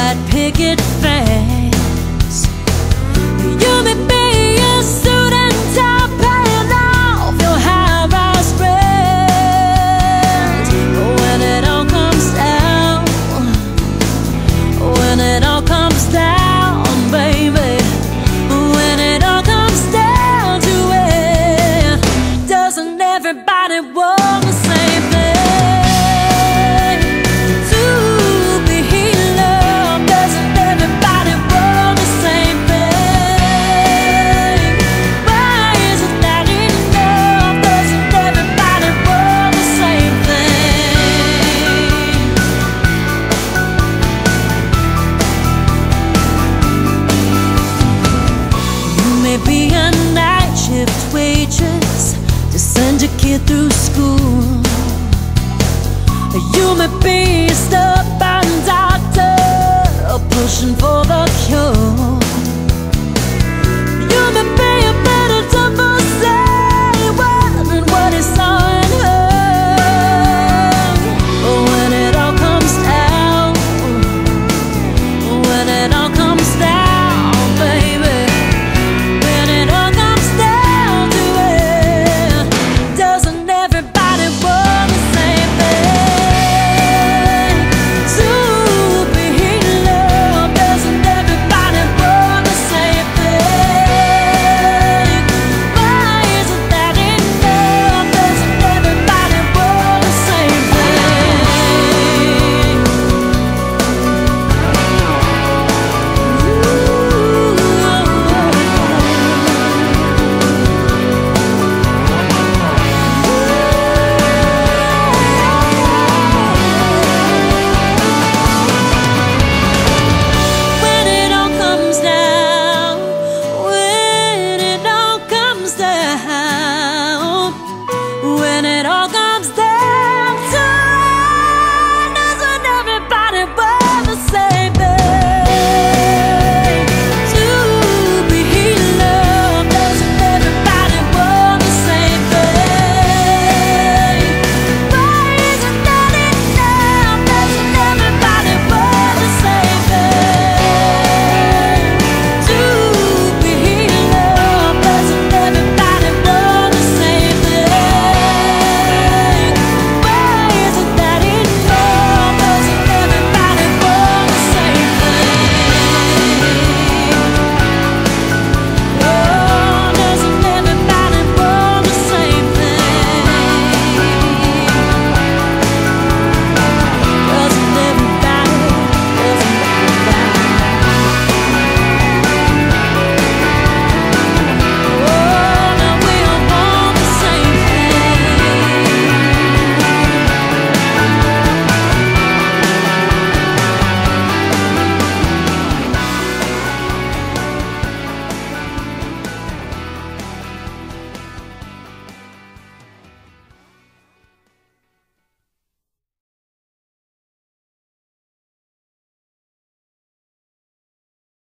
that picket fence. You may be a student top paying off your high-rise rent, but when it all comes down, when it all comes down, baby, when it all comes down to it, doesn't everybody want the same thing? Be a night shift waitress to send your kid through school. You may be a star